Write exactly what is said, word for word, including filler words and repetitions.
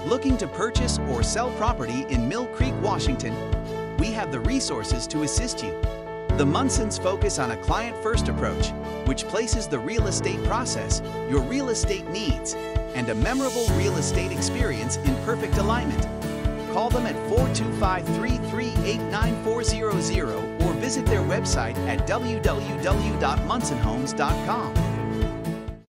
Looking to purchase or sell property in Mill Creek, Washington? We have the resources to assist you. The Munsons focus on a client-first approach, which places the real estate process, your real estate needs, and a memorable real estate experience in perfect alignment. Call them at four two five, three three eight, nine four zero zero or visit their website at w w w dot munson homes dot com.